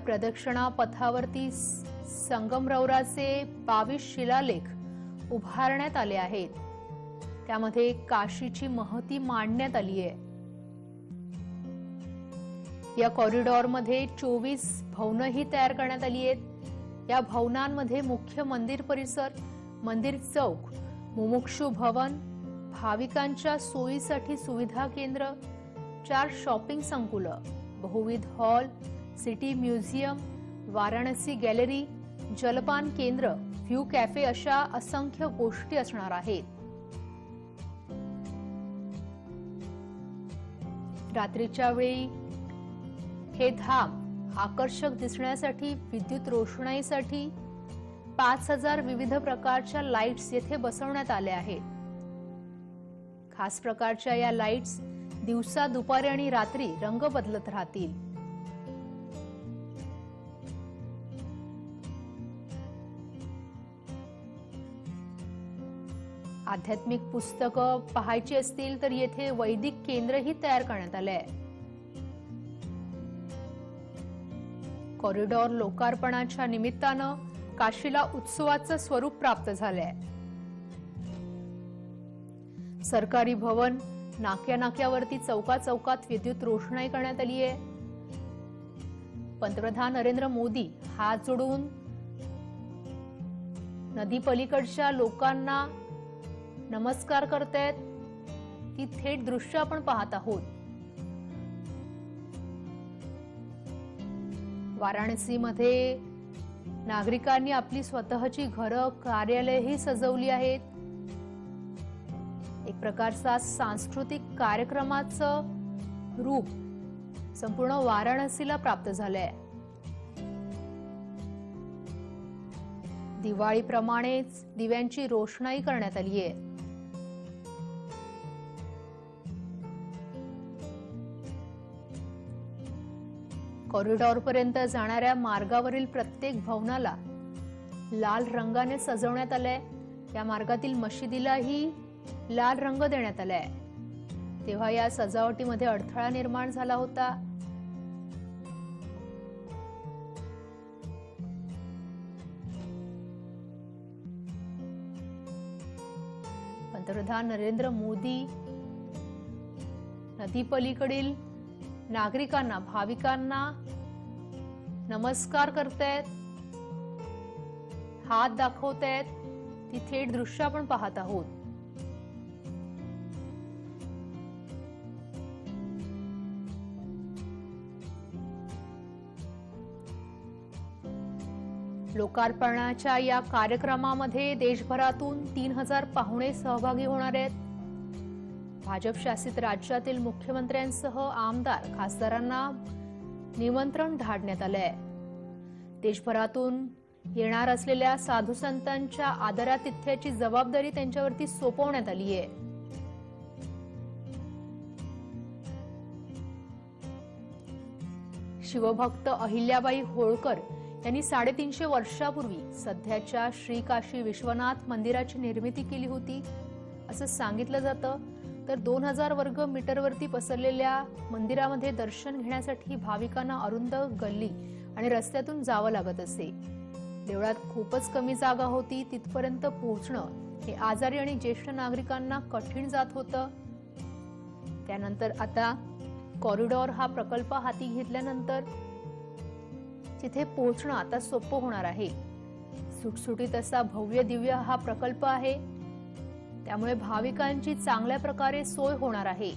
प्रदक्षिणा पथावरती संगमरवराचे 22 शिलालेख उभारण्यात आले आहेत। त्यामध्ये काशीची महती मांडण्यात आली आहे। या कॉरिडॉरमध्ये 24 भवनही तयार करण्यात आली आहेत। या भवनांमध्ये मुख्य मंदिर परिसर, मंदिर चौक, मुमुक्षु भवन, भाविकांच्या सोयीसाठी सुविधा केंद्र, 4 शॉपिंग संकुलं, बहुविध hall, city museum, Varanasi gallery, जलपान केंद्र, व्ह्यू कॅफे अशा असंख्य गोष्टी असणार आहेत। रात्रीच्या वेळी हे धाम आकर्षक दिसण्यासाठी विद्युत रोषणाईसाठी 5000 विविध प्रकारच्या लाईट्स येथे बसवण्यात आल्या आहेत। खास प्रकारच्या या लाईट्स दिवसा, दुपारी आणि रात्री रंग बदलत राहतील। आध्यात्मिक पुस्तकं पाहायची असतील तर येथे वैदिक केंद्रही तयार करण्यात आले आहे। कॉरिडॉर लोकार्पणाच्या निमित्तानं काशीला उत्सवाचं स्वरूप प्राप्त झालंय। सरकारी भवन, नाक्यानाक्यावरती चौकात विद्युत रोषणाई करण्यात आली आहे। पंतप्रधान नरेंद्र मोदी हात जोडून नदी पलीकडच्या लोकांना नमस्कार करतायत। ती थेट दृश्य आपण पाहत आहोत। वाराणसीमध्ये नागरिकांनी आपली स्वतःची घरं, कार्यालयही सजवली आहेत। एक प्रकारचा सांस्कृतिक कार्यक्रमाचं रूप संपूर्ण वाराणसीला प्राप्त झालंय। दिवाळीप्रमाणेच दिव्यांची रोषणाई करण्यात आली आहे। कॉरिडॉरपर्यंत जाणाऱ्या मार्गावरील प्रत्येक भवनाला लाल रंगाने सजवण्यात आलंय। या मार्गातील मशिदीलाही लाल रंग देण्यात आलाय। तेव्हा या सजावटीमध्ये अडथळा निर्माण झाला होता। पंतप्रधान नरेंद्र मोदी नदीपलीकडील नागरिकांना, भाविकांना नमस्कार करतायत, हात दाखवतायत। ती थेट दृश्य आपण पाहत आहोत। लोकार्पणाच्या या कार्यक्रमामध्ये देशभरातून 3000 पाहुणे सहभागी होणार आहेत। भाजप शासित राज्यातील मुख्यमंत्र्यांसह आमदार, खासदारांना निमंत्रण धाडण्यात आलंय। देशभरातून येणार असलेल्या साधू संतांच्या आदरातिथ्याची जबाबदारी त्यांच्यावरती सोपवण्यात आली आहे। शिवभक्त अहिल्याबाई होळकर यांनी 350 वर्षापूर्वी सध्याच्या श्री काशी विश्वनाथ मंदिराची निर्मिती केली होती असं सांगितलं जातं। तर 2000 वर्ग मीटरवरती पसरलेल्या मंदिरामध्ये दर्शन घेण्यासाठी भाविकांना अरुंद गल्ली आणि रस्त्यातून जावं लागत असे। देवळात खूपच कमी जागा होती। तिथपर्यंत पोहोचणं हे आजारी आणि ज्येष्ठ नागरिकांना कठीण जात होतं। त्यानंतर आता कॉरिडॉर हा प्रकल्प हाती घेतल्यानंतर तिथे पोहोचणं आता सोपं होणार आहे। सुटसुटीत असा भव्य दिव्य हा प्रकल्प आहे। त्यामुळे भाविकांची चांगल्या प्रकारे सोय होणार आहे।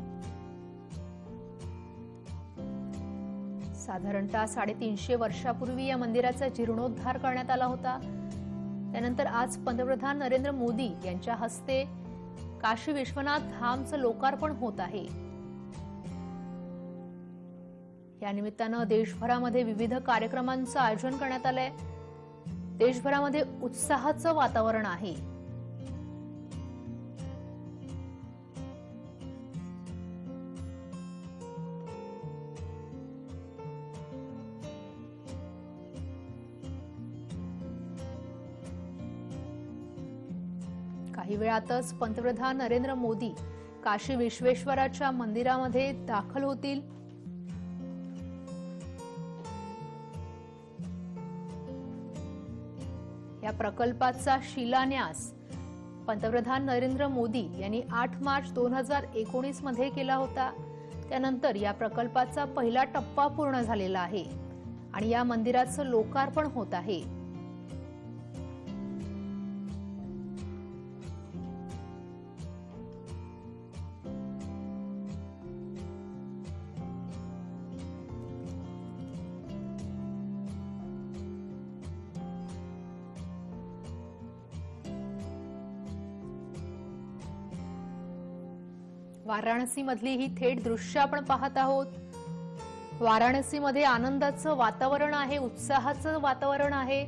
साधारणतः 350 वर्षापूर्वी या मंदिराचा जीर्णोद्धार करण्यात आला होता। त्यानंतर आज पंतप्रधान नरेंद्र मोदी यांच्या हस्ते काशी विश्वनाथ धामचं लोकार्पण होत आहे। या निमित्तानं देशभरामध्ये विविध कार्यक्रमांचं आयोजन करण्यात आलंय। देशभरामध्ये उत्साहाचं वातावरण आहे। काही वेळातच पंतप्रधान नरेंद्र मोदी काशी विश्वेश्वराच्या मंदिरामध्ये दाखल होतील। या प्रकल्पाचा शिलान्यास पंतप्रधान नरेंद्र मोदी यांनी 8 मार्च 2019 मध्ये केला होता। त्यानंतर या प्रकल्पाचा पहिला टप्पा पूर्ण झालेला आहे आणि या मंदिराचं लोकार्पण होत आहे। वाराणसी मधली ही थेट दृश्य आपण पाहत आहोत। वाराणसी मध्ये आनंदाचं वातावरण आहे, उत्साहाचं वातावरण आहे।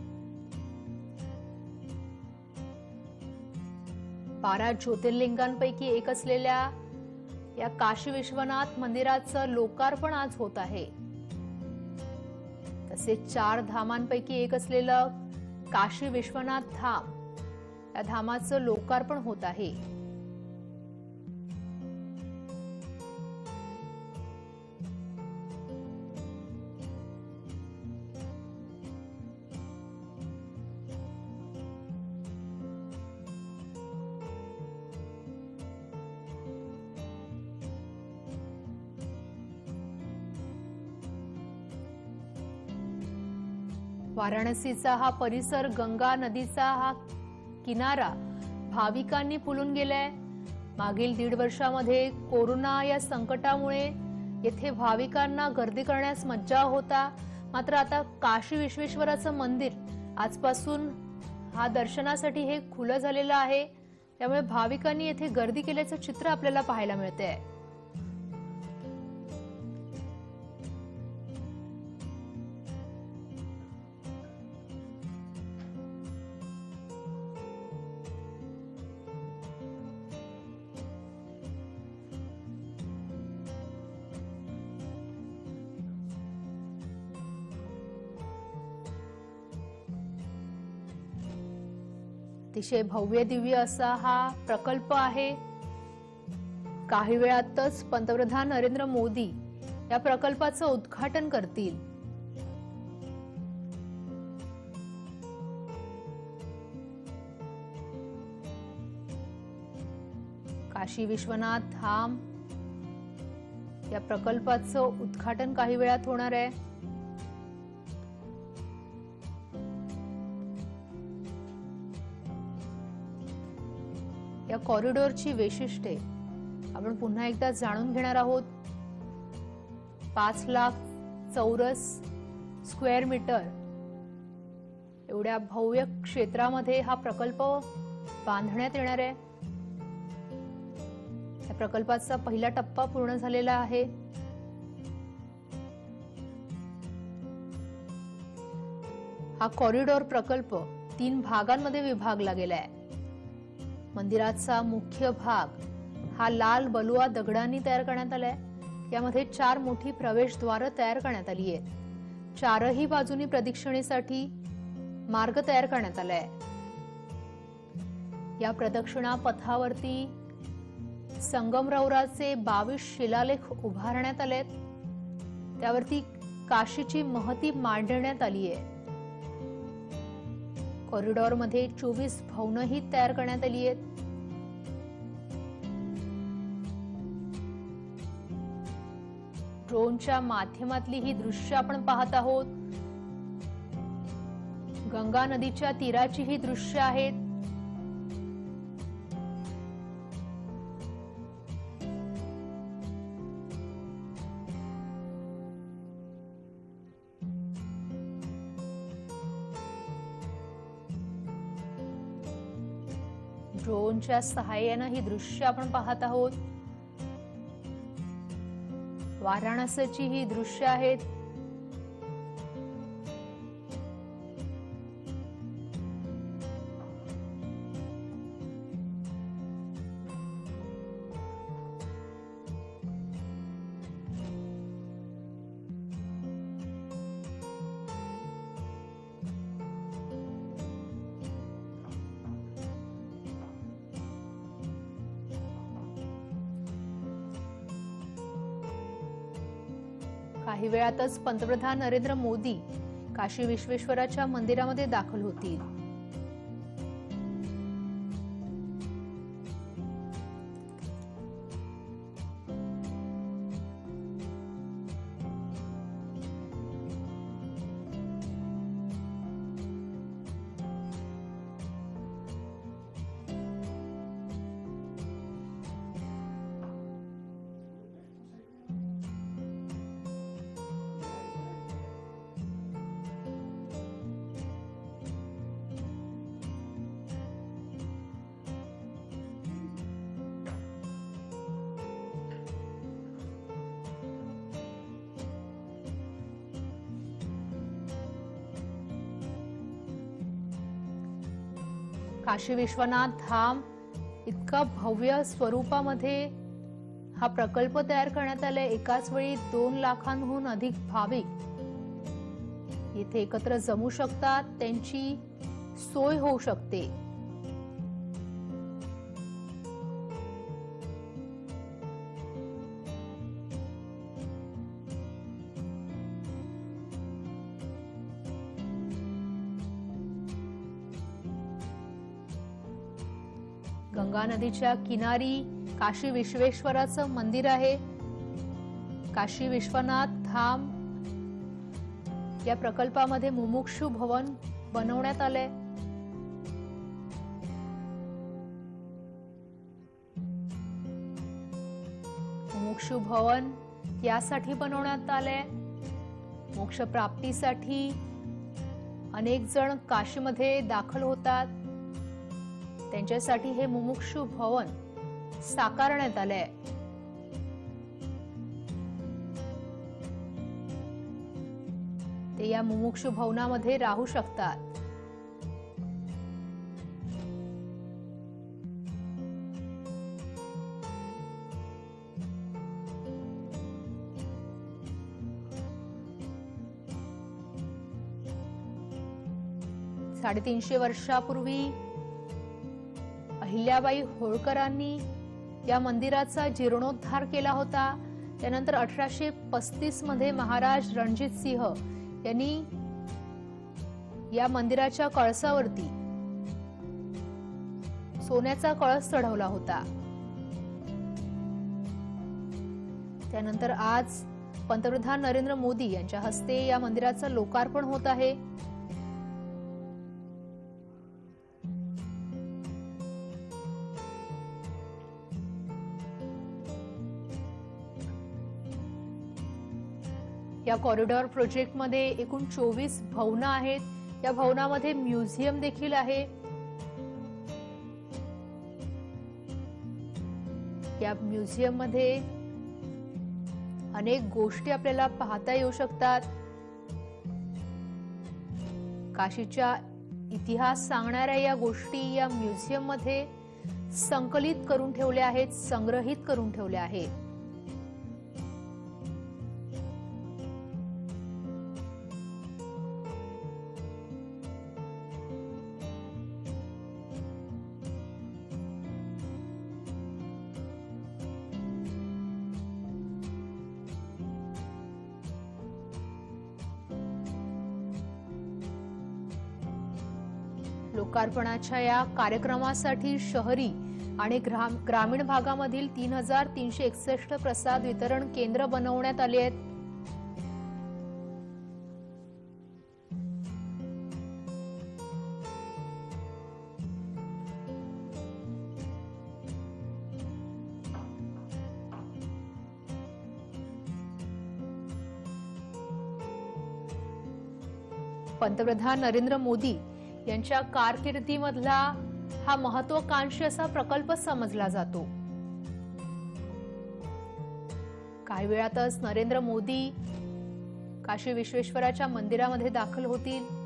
12 ज्योतिर्लिंगांपैकी एक असलेल्या या काशी विश्वनाथ मंदिराचं लोकार्पण आज होत आहे। तसेच 4 धामांपैकी एक असलेलं काशी विश्वनाथ धाम, या धामाचं लोकार्पण होत आहे। वाराणसीचा हा परिसर, गंगा नदीचा हा किनारा भाविकांनी फुलून गेलाय। मागील 1.5 वर्षामध्ये कोरोना या संकटामुळे येथे भाविकांना गर्दी करण्यास मज्जाव होता, मात्र आता काशी विश्वेश्वराचं मंदिर आजपासून हा दर्शनासाठी हे खुलं झालेलं आहे। त्यामुळे भाविकांनी येथे गर्दी केल्याचं चित्र आपल्याला पाहायला मिळतंय। अतिशय भव्य दिव्य असा हा प्रकल्प आहे। काही वेळातच पंतप्रधान नरेंद्र मोदी या प्रकल्पाचं उद्घाटन करतील। काशी विश्वनाथ धाम या प्रकल्पाचं उद्घाटन काही वेळात होणार आहे। या कॉरिडॉरची वैशिष्ट्ये आपण पुन्हा एकदा जाणून घेणार आहोत। 5 लाख चौरस स्क्वेअर मीटर एवढ्या भव्य क्षेत्रामध्ये हा प्रकल्प बांधण्यात येणार आहे। या प्रकल्पाचा पहिला टप्पा पूर्ण झालेला आहे। हा कॉरिडॉर प्रकल्प 3 भागांमध्ये विभागला गेलाय। मंदिराचा मुख्य भाग हा लाल बलुआ दगडांनी तयार करण्यात आलाय। यामध्ये 4 मोठी प्रवेशद्वार तयार करण्यात आली आहेत। 4ही बाजूनी प्रदक्षिणेसाठी मार्ग तयार करण्यात आलाय। या प्रदक्षिणा पथावरती संगमरवराचे 22 शिलालेख उभारण्यात आलेत। त्यावरती काशीची महती मांडण्यात आली आहे। कॉरिडॉर मध्ये 24 भवनही तयार करण्यात आली आहेत। ड्रोनच्या माध्यमातली ही दृश्य आपण पाहत आहोत। गंगा नदीच्या तीराची ही दृश्य आहेत। ड्रोनच्या सहाय्याने ही दृश्य आपण पाहत आहोत। वाराणसीची ही दृश्य आहेत। काही वेळातच पंतप्रधान नरेंद्र मोदी काशी विश्वेश्वराच्या मंदिरामध्ये दाखल होतील। काशी विश्वनाथ धाम इतका भव्य स्वरूपामध्ये हा प्रकल्प तयार करण्यात आलाय। एकाच वेळी 2 लाखांहून अधिक भाविक येथे एकत्र जमू शकतात, त्यांची सोय होऊ शकते। गंगा नदीच्या किनारी काशी विश्वेश्वराचं मंदिर आहे। काशी विश्वनाथ धाम या प्रकल्पामध्ये मुमुक्षु भवन बनवण्यात आले। मुमुक्षु भवन यासाठी बनवण्यात आले, मोक्ष प्राप्तीसाठी अनेक जण काशीमध्ये दाखल होतात, त्यांच्यासाठी हे मुमुक्षु भवन साकारण्यात आले। ते या मुमुक्षु भवनामध्ये राहू शकतात। साडेतीनशे वर्षापूर्वी अहिल्याबाई होळकरांनी या मंदिराचा जीर्णोद्धार केला होता। त्यानंतर 1835 मध्ये महाराज रणजित सिंह यांनी या मंदिराच्या कळसावरती सोन्याचा कळस चढवला होता। त्यानंतर आज पंतप्रधान नरेंद्र मोदी यांच्या हस्ते या मंदिराचं लोकार्पण होत आहे। या कॉरिडॉर प्रोजेक्ट मध्ये एकूण 24 भवनं आहेत। या भवनामध्ये म्युझियम देखील आहे। या म्युझियम मध्ये अनेक गोष्टी आपल्याला पाहता येऊ शकतात। काशीचा इतिहास सांगणाऱ्या या गोष्टी या म्युझियम मध्ये संकलित करून ठेवल्या आहेत, संग्रहित करून ठेवल्या आहेत। लोकार्पणाच्या या कार्यक्रमासाठी शहरी आणि ग्रामीण भागामधील 3361 प्रसाद वितरण केंद्र बनवण्यात आले आहेत। पंतप्रधान नरेंद्र मोदी यांच्या कारकिर्दीमधला हा महत्त्वाकांक्षी असा प्रकल्प समजला जातो। काही वेळातच नरेंद्र मोदी काशी विश्वेश्वराच्या मंदिरामध्ये दाखल होतील।